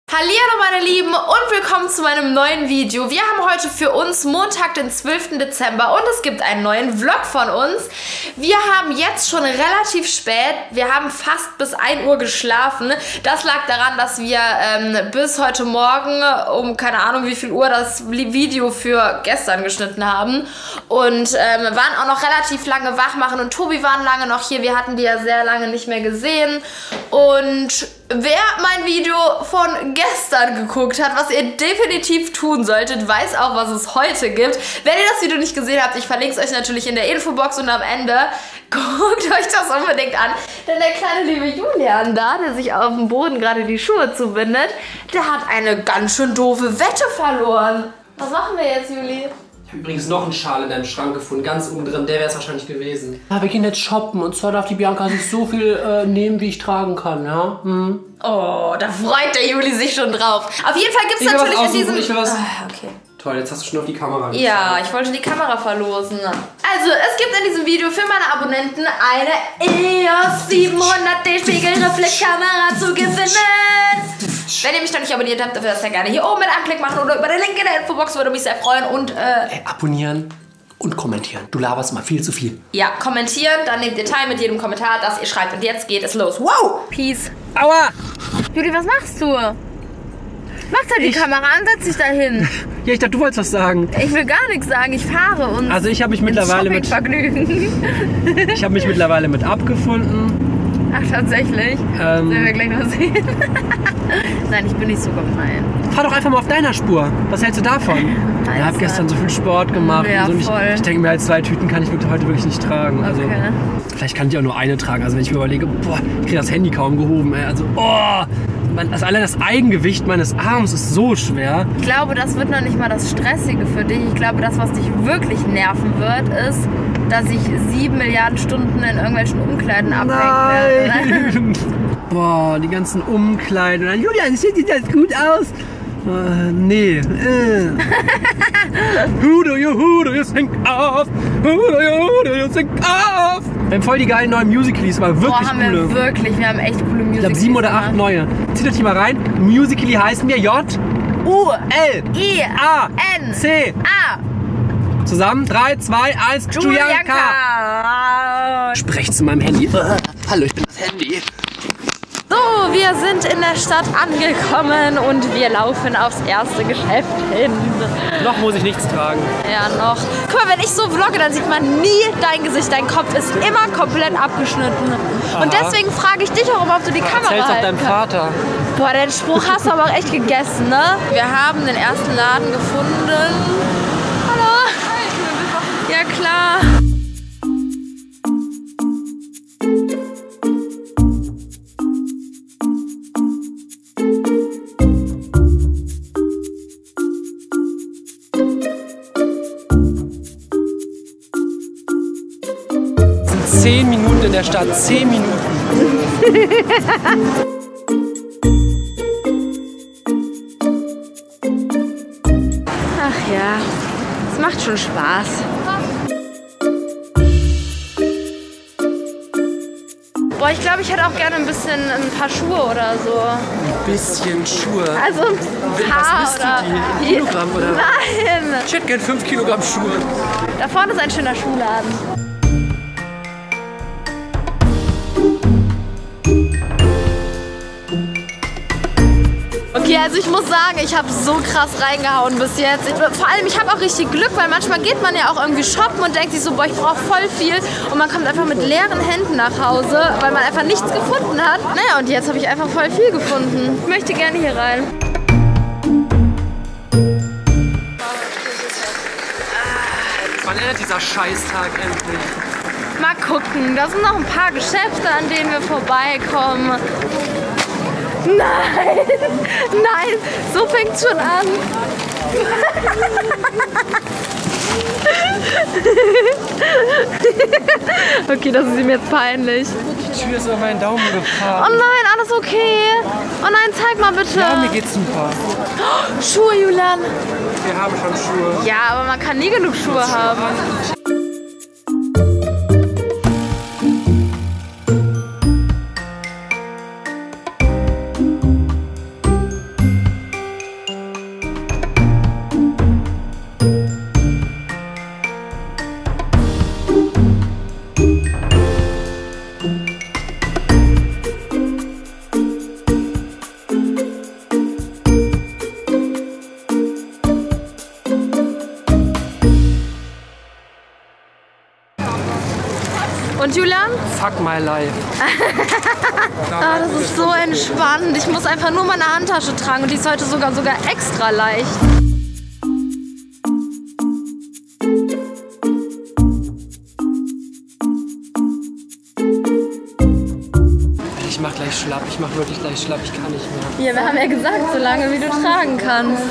Hallihallo meine Lieben und willkommen zu meinem neuen Video. Wir haben heute für uns Montag, den 12. Dezember und es gibt einen neuen Vlog von uns. Wir haben jetzt schon relativ spät, wir haben fast bis 1 Uhr geschlafen. Das lag daran, dass wir bis heute Morgen um keine Ahnung wie viel Uhr das Video für gestern geschnitten haben. Und waren auch noch relativ lange wach machen und Tobi waren lange noch hier. Wir hatten die ja sehr lange nicht mehr gesehen. Und wer mein Video von gestern geguckt hat, was ihr definitiv tun solltet, weiß auch, was es heute gibt. Wenn ihr das Video nicht gesehen habt, ich verlinke es euch natürlich in der Infobox und am Ende guckt euch das unbedingt an. Denn der kleine liebe Julian da, der sich auf dem Boden gerade die Schuhe zubindet, der hat eine ganz schön doofe Wette verloren. Was machen wir jetzt, Juli? Ich habe übrigens noch einen Schal in deinem Schrank gefunden, ganz oben drin, der wäre es wahrscheinlich gewesen. Ja, wir gehen jetzt shoppen und zwar darf die Bianca sich so viel nehmen, wie ich tragen kann, ja? Hm. Oh, da freut der Juli sich schon drauf. Auf jeden Fall gibt es natürlich in diesem... Ich will was... okay. Toll, jetzt hast du schon auf die Kamera gezeigt. Ja, ich wollte die Kamera verlosen. Also, es gibt in diesem Video für meine Abonnenten eine EOS 700D Spiegelreflexkamera zu gewinnen. Wenn ihr mich noch nicht abonniert habt, dürft ihr das ja gerne hier oben mit einem Klick machen oder über den Link in der Infobox, würde mich sehr freuen. Und abonnieren und kommentieren. Du laberst mal viel zu viel. Ja, kommentieren, dann nehmt ihr teil mit jedem Kommentar, das ihr schreibt. Und jetzt geht es los. Wow! Peace. Aua! Juli, was machst du? Mach da die Kamera an, setz dich da hin. Ja, ich dachte, du wolltest was sagen. Ich will gar nichts sagen, ich fahre und also ich habe mich mittlerweile mit ich habe mich mittlerweile mit abgefunden. Ach, tatsächlich? Werden wir gleich noch sehen. Nein, ich bin nicht so gemein. Fahr doch einfach mal auf deiner Spur. Was hältst du davon? Ich habe gestern so viel Sport gemacht. Ja, und so. voll. Ich denke mir halt, 2 Tüten kann ich heute wirklich nicht tragen. Also, okay. Vielleicht kann ich auch nur eine tragen. Also wenn ich mir überlege, boah, ich kriege das Handy kaum gehoben. Ey. Also, oh, allein das Eigengewicht meines Arms ist so schwer. Ich glaube, das wird noch nicht mal das Stressige für dich. Ich glaube, das, was dich wirklich nerven wird, ist, dass ich 7 Milliarden Stunden in irgendwelchen Umkleiden abhängen werde. Boah, die ganzen Umkleiden. Und dann, Julian, sieht das gut aus? Nee. Who do you think of? Who do you think of? Wir haben voll die geilen neuen Musicals, aber wirklich boah, haben coole. wir haben echt coole Musicals. Ich glaube 7 oder 8 neue. Zieht euch die mal rein. Musically heißen wir J-U-L-I-A-N-C-A. Zusammen, 3, 2, 1, Julianka. Sprecht zu meinem Handy. Hallo, ich bin das Handy. So, wir sind in der Stadt angekommen und wir laufen aufs erste Geschäft hin. Noch muss ich nichts tragen. Ja, noch. Guck mal, wenn ich so vlogge, dann sieht man nie dein Gesicht. Dein Kopf ist immer komplett abgeschnitten. Aha. Und deswegen frage ich dich auch immer, ob du die Kamera halten kannst. Deinem Vater. Boah, den Spruch hast du aber auch echt gegessen, ne? Wir haben den ersten Laden gefunden. Hallo. Ja, klar. Es sind 10 Minuten in der Stadt. 10 Minuten. Ach ja, es macht schon Spaß. Boah, ich glaube, ich hätte auch gerne ein paar Schuhe oder so. Ein bisschen Schuhe? Also ein paar was oder... du die? Kilogramm oder? Nein! Ich hätte gern 5 Kilogramm Schuhe. Da vorne ist ein schöner Schuhladen. Okay, also ich muss sagen, ich habe so krass reingehauen bis jetzt. Vor allem, ich habe auch richtig Glück, weil manchmal geht man ja auch irgendwie shoppen und denkt sich so, boah, ich brauche voll viel. Und man kommt einfach mit leeren Händen nach Hause, weil man einfach nichts gefunden hat. Naja, und jetzt habe ich einfach voll viel gefunden. Ich möchte gerne hier rein. Wann endet dieser Scheißtag endlich? Mal gucken, da sind noch ein paar Geschäfte, an denen wir vorbeikommen. Nein, nein, so fängt's schon an. Okay, das ist ihm jetzt peinlich. Die Tür ist auf meinen Daumen gefahren. Oh nein, alles okay. Oh nein, zeig mal bitte. Ja, mir geht's super. Oh, Schuhe, Julian. Wir haben schon Schuhe. Ja, aber man kann nie genug Schuhe haben. Und Julian? Fuck my life. Das ist so entspannt. Ich muss einfach nur meine Handtasche tragen und die ist heute sogar extra leicht. Ich mach gleich schlapp, ich mach wirklich gleich schlapp, ich kann nicht mehr. Ja, wir haben ja gesagt, so lange wie du tragen kannst.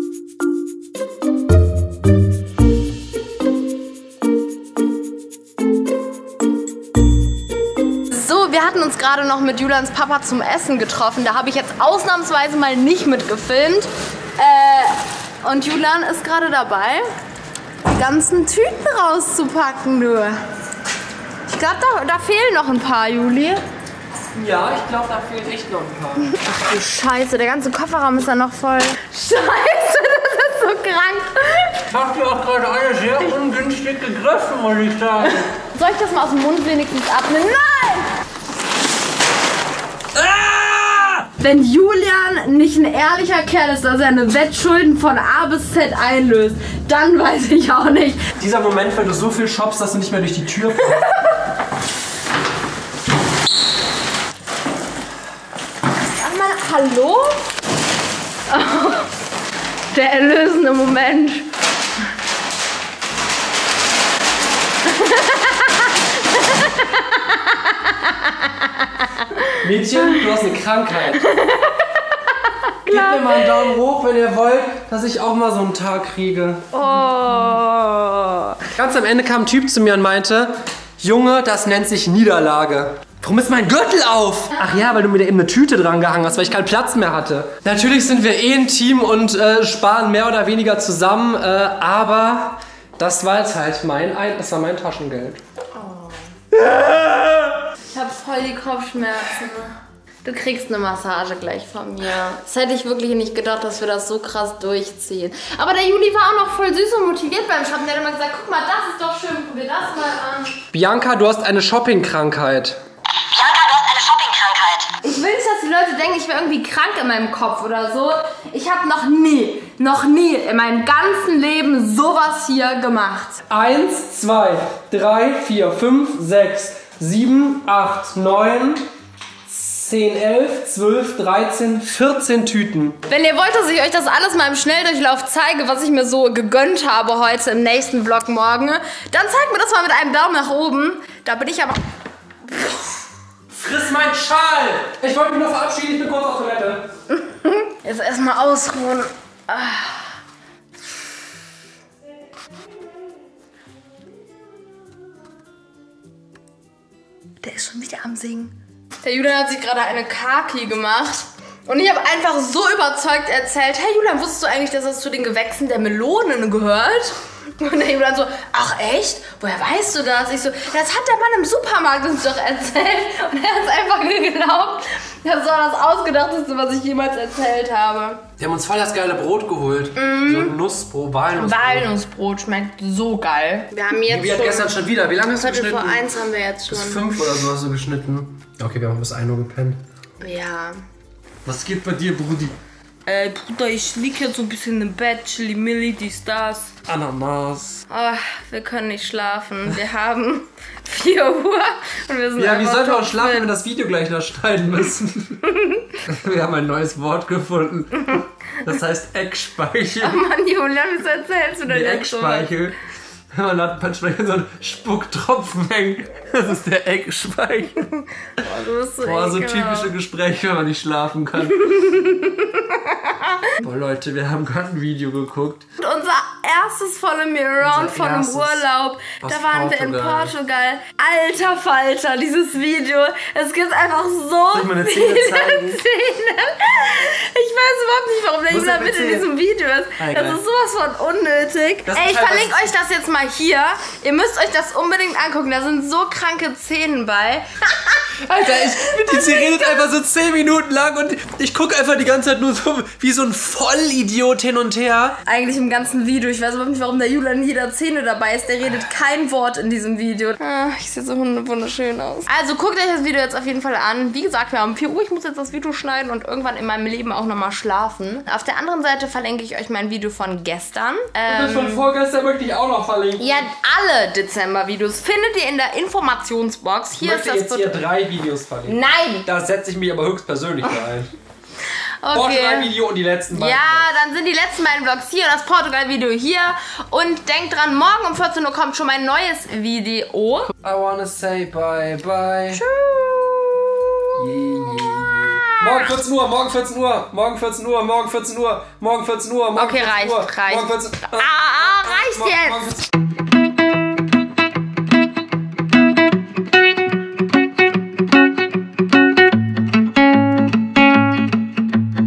So, wir hatten uns gerade noch mit Julians Papa zum Essen getroffen. Da habe ich jetzt ausnahmsweise mal nicht mitgefilmt. Und Julian ist gerade dabei, die ganzen Tüten rauszupacken, du. Ich glaube, da fehlen noch ein paar, Juli. Ja, ich glaube, da fehlen echt noch ein paar. Ach du Scheiße, der ganze Kofferraum ist ja noch voll. Scheiße, das ist so krank. Habt ihr auch gerade alle sehr ungünstig gegriffen, muss ich sagen. Soll ich das mal aus dem Mund wenigstens abnehmen? Nein! Ah! Wenn Julian nicht ein ehrlicher Kerl ist, dass er seine Wettschulden von A bis Z einlöst, dann weiß ich auch nicht. Dieser Moment, wenn du so viel shoppst, dass du nicht mehr durch die Tür kommst. Hallo? Oh, der erlösende Moment. Mädchen, du hast eine Krankheit. Gebt mir mal einen Daumen hoch, wenn ihr wollt, dass ich auch mal so einen Tag kriege. Oh. Ganz am Ende kam ein Typ zu mir und meinte, Junge, das nennt sich Niederlage. Warum ist mein Gürtel auf? Ach ja, weil du mir da eben eine Tüte dran gehangen hast, weil ich keinen Platz mehr hatte. Natürlich sind wir ein Team und sparen mehr oder weniger zusammen, aber das war jetzt halt das war mein Taschengeld. Oh. Ich hab voll die Kopfschmerzen. Du kriegst eine Massage gleich von mir. Das hätte ich wirklich nicht gedacht, dass wir das so krass durchziehen. Aber der Juli war auch noch voll süß und motiviert beim Shoppen. Der hat immer gesagt, guck mal, das ist doch schön, probier das mal an. Bianca, du hast eine Shopping-Krankheit. Ich will nicht, dass die Leute denken, ich wäre irgendwie krank in meinem Kopf oder so. Ich habe noch nie in meinem ganzen Leben sowas hier gemacht. 1, 2, 3, 4, 5, 6, 7, 8, 9, 10, 11, 12, 13, 14 Tüten. Wenn ihr wollt, dass ich euch das alles mal im Schnelldurchlauf zeige, was ich mir so gegönnt habe heute im nächsten Vlog morgen, dann zeigt mir das mal mit einem Daumen nach oben. Da bin ich aber... Friss meinen Schal! Ich wollte mich nur verabschieden, ich bin kurz auf Toilette. Jetzt erstmal ausruhen. Der ist schon wieder am Singen. Der Julian hat sich gerade eine Kaki gemacht. Und ich habe einfach so überzeugt erzählt, hey Julian, wusstest du eigentlich, dass das zu den Gewächsen der Melonen gehört? Und der Julian so, ach echt? Woher weißt du das? Ich so, das hat der Mann im Supermarkt uns doch erzählt. Und er hat es einfach geglaubt. Das war das Ausgedachteste, was ich jemals erzählt habe. Wir haben uns voll das geile Brot geholt. So ein Nussbrot, Walnussbrot. Walnussbrot schmeckt so geil. Wir haben jetzt Wie hat gestern schon wieder? Wie lange hast du Viertel geschnitten? vor 1 haben wir jetzt schon. Bis 5 oder so hast du geschnitten. Okay, wir haben bis 1 Uhr gepennt. Ja. Was geht bei dir, Brudi? Bruder, ich lieg jetzt so ein bisschen im Bett, Chili Milli, dies, das. Ananas. Oh, wir können nicht schlafen. Wir haben 4 Uhr und wir sind Ja, wie einfach sollen wir auch topfit. schlafen, wenn wir das Video gleich noch schneiden müssen? Wir haben ein neues Wort gefunden. Das heißt Eckspeichel. Oh Mann, Julian, wieso erzählst du denn Die jetzt sowas? Eckspeichel. Man hat manchmal so einen Spucktropfen hängen. Das ist der Eckspeichel. Oh, du bist so Boah, so ekelhaft. typische Gespräche, wenn man nicht schlafen kann. Boah, Leute, wir haben gerade ein Video geguckt. Und unser erstes Follow Me Around Unser von einem erstes Urlaub. aus Da waren wir in Portugal. Portugal. Alter Falter, dieses Video. Es gibt einfach so Soll ich meine viele Zähne zeigen? Szenen. Ich weiß überhaupt nicht, warum der Wo ist Julian der mit in PC? diesem Video ist. Ah, Das egal. ist sowas von unnötig. Das Ey, ist ich halt verlinke was- euch das jetzt mal hier. Ihr müsst euch das unbedingt angucken. Da sind so kranke Szenen bei. Alter, sie redet einfach so 10 Minuten lang und ich gucke einfach die ganze Zeit nur so wie so ein Vollidiot hin und her. Eigentlich im ganzen Video. Ich weiß überhaupt nicht, warum der Julian in jeder Szene dabei ist. Der redet kein Wort in diesem Video. Ich sehe so wunderschön aus. Also guckt euch das Video jetzt auf jeden Fall an. Wie gesagt, wir haben 4 Uhr. Ich muss jetzt das Video schneiden und irgendwann in meinem Leben auch nochmal schlafen. Auf der anderen Seite verlinke ich euch mein Video von gestern. Und das von vorgestern möchte ich auch noch verlinken. Ja, alle Dezember-Videos findet ihr in der Informationsbox. Hier ist das. Ich möchte jetzt hier 3 Videos verlinken. Nein! Da setze ich mich aber höchstpersönlich ein. Okay. Portugal-Video und die letzten beiden. Ja, dann sind die letzten beiden Vlogs hier und das Portugal-Video hier. Und denkt dran, morgen um 14 Uhr kommt schon mein neues Video. I wanna say bye bye. Tschüss. Morgen 14 Uhr, morgen 14 Uhr, morgen 14 Uhr, morgen 14 Uhr, morgen 14 Uhr, morgen 14 Uhr. Okay, reicht. Morgen 14 Uhr. Reicht jetzt.